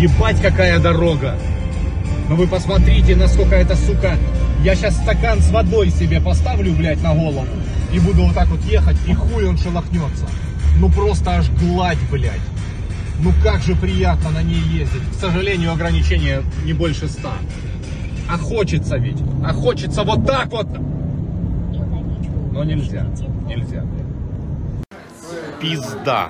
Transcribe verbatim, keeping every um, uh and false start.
Ебать, какая дорога! Но вы посмотрите, насколько эта сука... Я сейчас стакан с водой себе поставлю, блядь, на голову и буду вот так вот ехать, и хуй он шелохнется. Ну просто аж гладь, блядь. Ну как же приятно на ней ездить. К сожалению, ограничение не больше ста. А хочется ведь. А хочется вот так вот. Но нельзя. Нельзя. Пизда.